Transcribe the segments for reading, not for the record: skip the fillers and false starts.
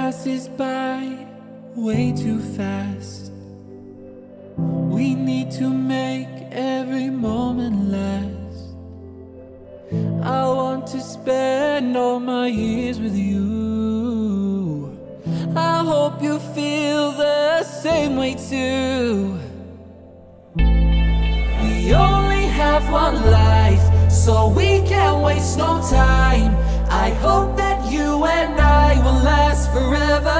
passes by way too fast. We need to make every moment last. I want to spend all my years with you. I hope you feel the same way too. We only have one life, so we can't waste no time. I hope that you and I will last forever.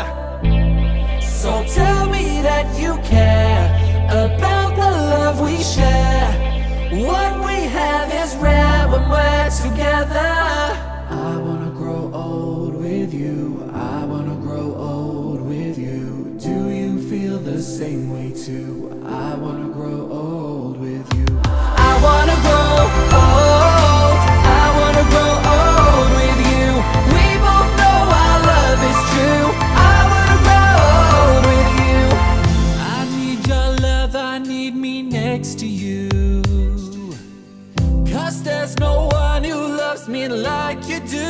So tell me that you care about the love we share. What we have is rare when we're together. I wanna grow old with you. I wanna grow old with you. Do you feel the same way too? I wanna grow old with you. I wanna grow old. I wanna grow old with you. We both know our love is true. I wanna grow old with you. I need your love, I need me next to you. 'Cause there's no one who loves me like you do.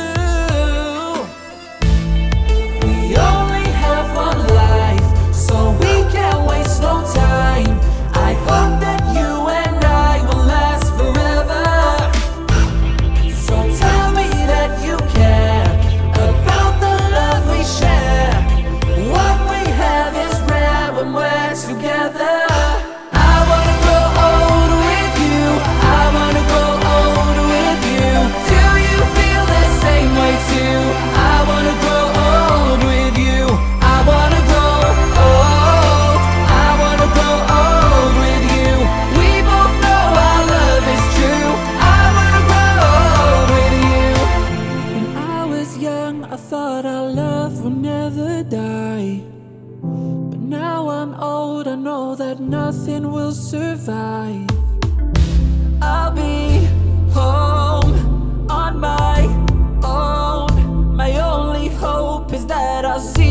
We only have one life, so we can't waste no time. I hope that you and I will last forever. So tell me that you care about the love we share. What we have is rare when we're together. I wanna grow old with you. I wanna grow old with you. Do you feel the same way too? I wanna grow old with you. I wanna grow old. I wanna grow old with you. We both know our love is true. I wanna grow old with you. When I was young, I thought our love would never die. But now I'm old, I know that nothing will survive. I'll be home on my own. My only hope is that I'll see